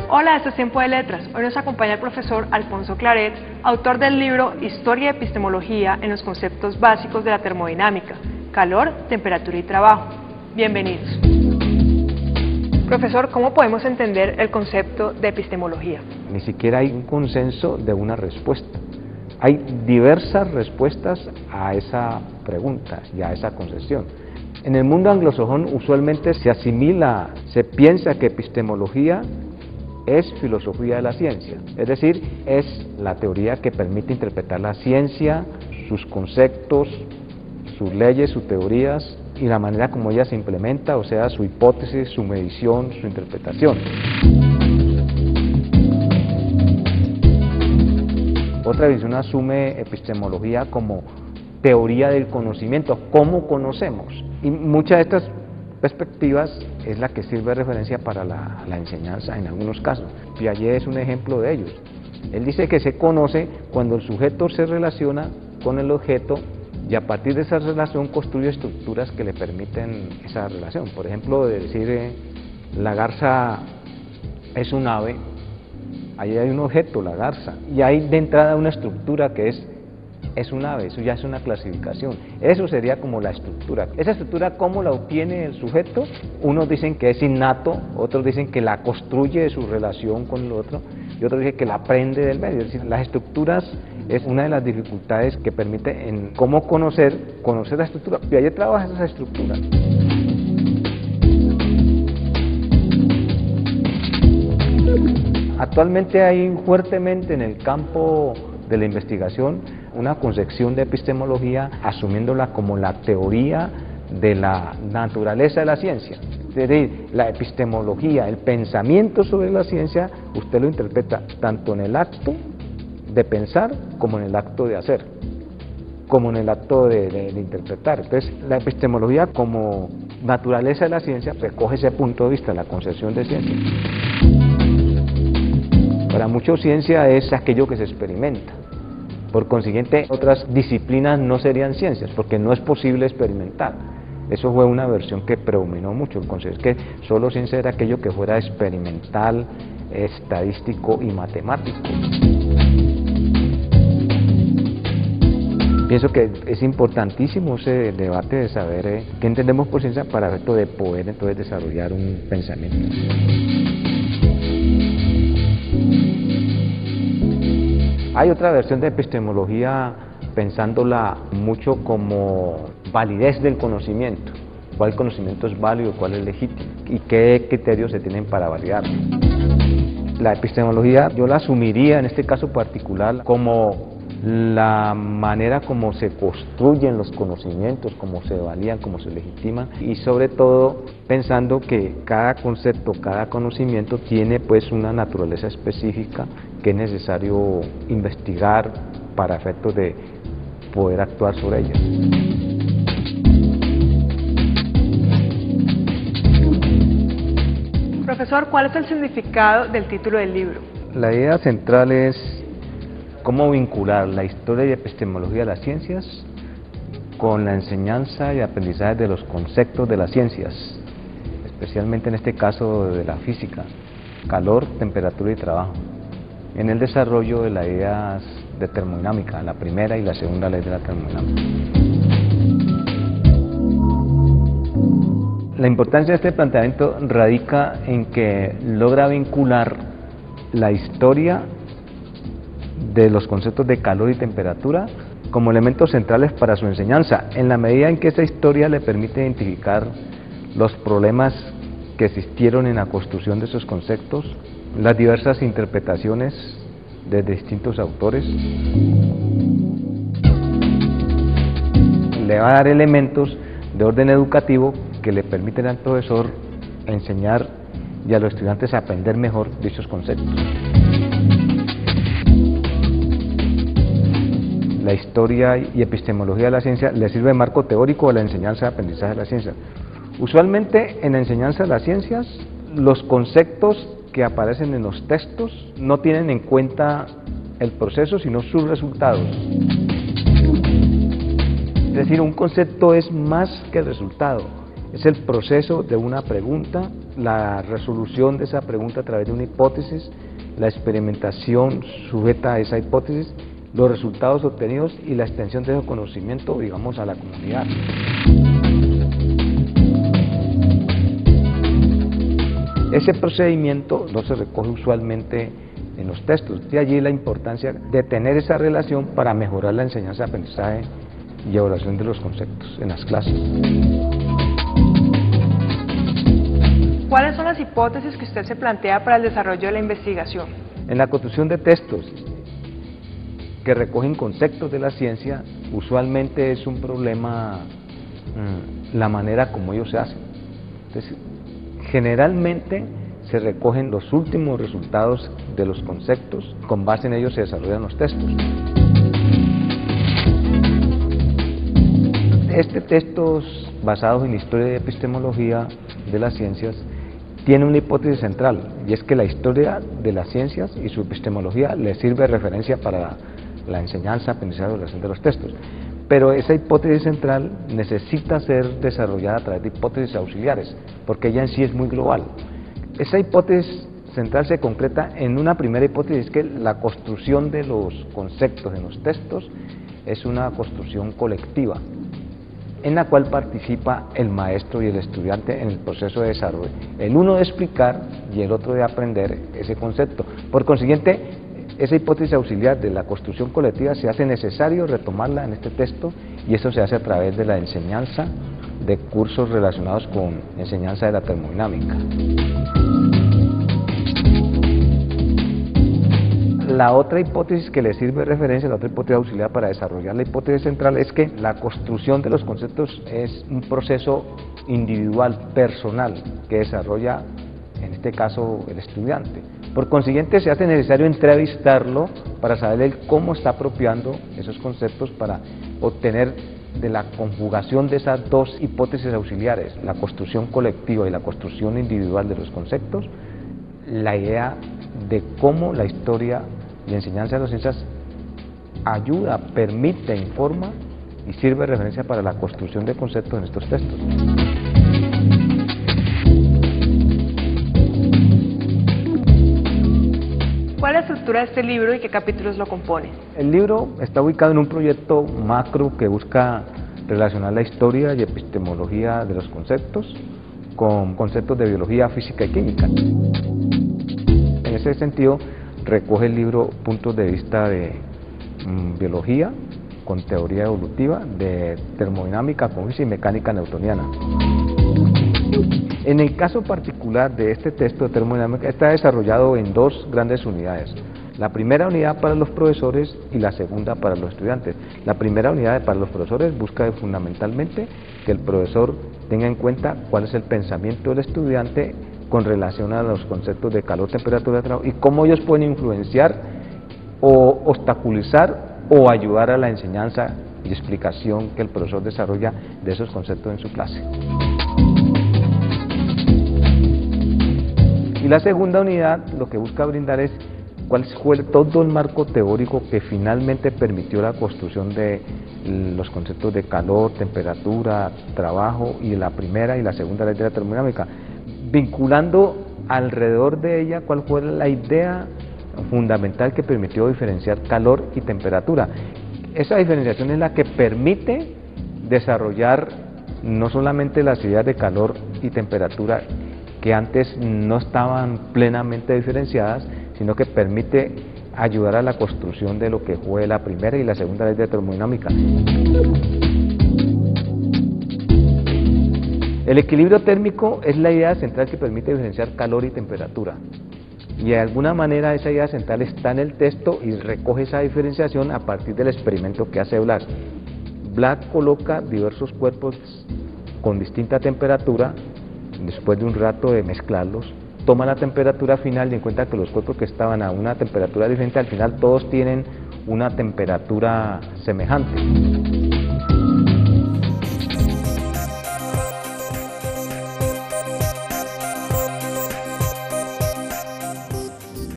Hola, esto es Tiempo de Letras. Hoy nos acompaña el profesor Alfonso Claret, autor del libro Historia y Epistemología en los conceptos básicos de la termodinámica, calor, temperatura y trabajo. Bienvenidos. Profesor, ¿cómo podemos entender el concepto de epistemología? Ni siquiera hay un consenso de una respuesta. Hay diversas respuestas a esa pregunta y a esa concepción. En el mundo anglosajón usualmente se piensa que epistemología es filosofía de la ciencia, es decir, es la teoría que permite interpretar la ciencia, sus conceptos, sus leyes, sus teorías y la manera como ella se implementa, o sea, su hipótesis, su medición, su interpretación. Otra visión asume epistemología como teoría del conocimiento, cómo conocemos, y muchas de estas perspectivas es la que sirve de referencia para la enseñanza en algunos casos. Piaget es un ejemplo de ellos. Él dice que se conoce cuando el sujeto se relaciona con el objeto y a partir de esa relación construye estructuras que le permiten esa relación. Por ejemplo, de decir la garza es un ave, ahí hay un objeto, la garza, y hay de entrada una estructura que es un ave, eso ya es una clasificación. Eso sería como la estructura. Esa estructura, ¿cómo la obtiene el sujeto? Unos dicen que es innato, otros dicen que la construye de su relación con el otro, y otros dicen que la aprende del medio. Es decir, las estructuras es una de las dificultades que permite en cómo conocer la estructura. Y ahí trabaja esas estructuras. Actualmente hay fuertemente en el campo de la investigación una concepción de epistemología asumiéndola como la teoría de la naturaleza de la ciencia. Es decir, la epistemología, el pensamiento sobre la ciencia, usted lo interpreta tanto en el acto de pensar como en el acto de hacer, como en el acto de interpretar. Entonces, la epistemología como naturaleza de la ciencia recoge ese punto de vista, la concepción de ciencia. Para muchos ciencia es aquello que se experimenta. Por consiguiente, otras disciplinas no serían ciencias, porque no es posible experimentar. Eso fue una versión que predominó mucho. El concepto es que solo ciencia era aquello que fuera experimental, estadístico y matemático. Pienso que es importantísimo ese debate de saber qué entendemos por ciencia para efecto de poder entonces desarrollar un pensamiento. Hay otra versión de epistemología pensándola mucho como validez del conocimiento. ¿Cuál conocimiento es válido, cuál es legítimo? ¿Y qué criterios se tienen para validarlo? La epistemología yo la asumiría en este caso particular como la manera como se construyen los conocimientos, cómo se valían, cómo se legitiman y sobre todo pensando que cada concepto, cada conocimiento tiene pues una naturaleza específica que es necesario investigar para efectos de poder actuar sobre ella. Profesor, ¿cuál es el significado del título del libro? La idea central es cómo vincular la historia y epistemología de las ciencias con la enseñanza y aprendizaje de los conceptos de las ciencias, especialmente en este caso de la física, calor, temperatura y trabajo, en el desarrollo de las ideas de termodinámica, la primera y la segunda ley de la termodinámica. La importancia de este planteamiento radica en que logra vincular la historia de los conceptos de calor y temperatura como elementos centrales para su enseñanza, en la medida en que esta historia le permite identificar los problemas que existieron en la construcción de esos conceptos, las diversas interpretaciones de distintos autores, le va a dar elementos de orden educativo que le permiten al profesor enseñar y a los estudiantes aprender mejor dichos conceptos. La historia y epistemología de la ciencia le sirve de marco teórico a la enseñanza y aprendizaje de la ciencia. Usualmente en la enseñanza de las ciencias, los conceptos que aparecen en los textos no tienen en cuenta el proceso, sino sus resultados. Es decir, un concepto es más que el resultado, Es el proceso de una pregunta, la resolución de esa pregunta a través de una hipótesis, la experimentación sujeta a esa hipótesis, los resultados obtenidos y la extensión de ese conocimiento, digamos, a la comunidad. Ese procedimiento no se recoge usualmente en los textos, de allí la importancia de tener esa relación para mejorar la enseñanza, aprendizaje y evaluación de los conceptos en las clases. ¿Cuáles son las hipótesis que usted se plantea para el desarrollo de la investigación? En la construcción de textos que recogen conceptos de la ciencia, usualmente es un problema la manera como ellos se hacen. Entonces, generalmente se recogen los últimos resultados de los conceptos, con base en ellos se desarrollan los textos. Textos basados en historia y epistemología de las ciencias tiene una hipótesis central, y es que la historia de las ciencias y su epistemología le sirve de referencia para la enseñanza, aprendizaje y evaluación de los textos. Pero esa hipótesis central necesita ser desarrollada a través de hipótesis auxiliares, porque ella en sí es muy global. Esa hipótesis central se concreta en una primera hipótesis, que la construcción de los conceptos en los textos es una construcción colectiva, en la cual participa el maestro y el estudiante en el proceso de desarrollo, el uno de explicar y el otro de aprender ese concepto. Por consiguiente, esa hipótesis auxiliar de la construcción colectiva se hace necesario retomarla en este texto, y eso se hace a través de la enseñanza de cursos relacionados con enseñanza de la termodinámica. La otra hipótesis que le sirve de referencia, la otra hipótesis auxiliar para desarrollar la hipótesis central, es que la construcción de los conceptos es un proceso individual, personal, que desarrolla, en este caso, el estudiante. Por consiguiente, se hace necesario entrevistarlo para saber cómo está apropiando esos conceptos para obtener de la conjugación de esas dos hipótesis auxiliares, la construcción colectiva y la construcción individual de los conceptos, la idea de cómo la historia y enseñanza de las ciencias ayuda, permite, informa y sirve de referencia para la construcción de conceptos en estos textos. ¿Cuál es la estructura de este libro y qué capítulos lo componen? El libro está ubicado en un proyecto macro que busca relacionar la historia y epistemología de los conceptos con conceptos de biología, física y química. En ese sentido, recoge el libro puntos de vista de biología con teoría evolutiva, de termodinámica con física y mecánica newtoniana. En el caso particular de este texto de termodinámica, está desarrollado en dos grandes unidades. La primera unidad para los profesores y la segunda para los estudiantes. La primera unidad para los profesores busca fundamentalmente que el profesor tenga en cuenta cuál es el pensamiento del estudiante con relación a los conceptos de calor, temperatura, trabajo, y cómo ellos pueden influenciar o obstaculizar o ayudar a la enseñanza y explicación que el profesor desarrolla de esos conceptos en su clase. Y la segunda unidad lo que busca brindar es cuál fue todo el marco teórico que finalmente permitió la construcción de los conceptos de calor, temperatura, trabajo, y la primera y la segunda ley de la termodinámica, vinculando alrededor de ella cuál fue la idea fundamental que permitió diferenciar calor y temperatura. Esa diferenciación es la que permite desarrollar no solamente las ideas de calor y temperatura, que antes no estaban plenamente diferenciadas, sino que permite ayudar a la construcción de lo que fue la primera y la segunda ley de termodinámica. El equilibrio térmico es la idea central que permite diferenciar calor y temperatura, y de alguna manera esa idea central está en el texto y recoge esa diferenciación a partir del experimento que hace Black. Black coloca diversos cuerpos con distinta temperatura. Después de un rato de mezclarlos, toma la temperatura final y encuentra que los cuerpos que estaban a una temperatura diferente, al final todos tienen una temperatura semejante.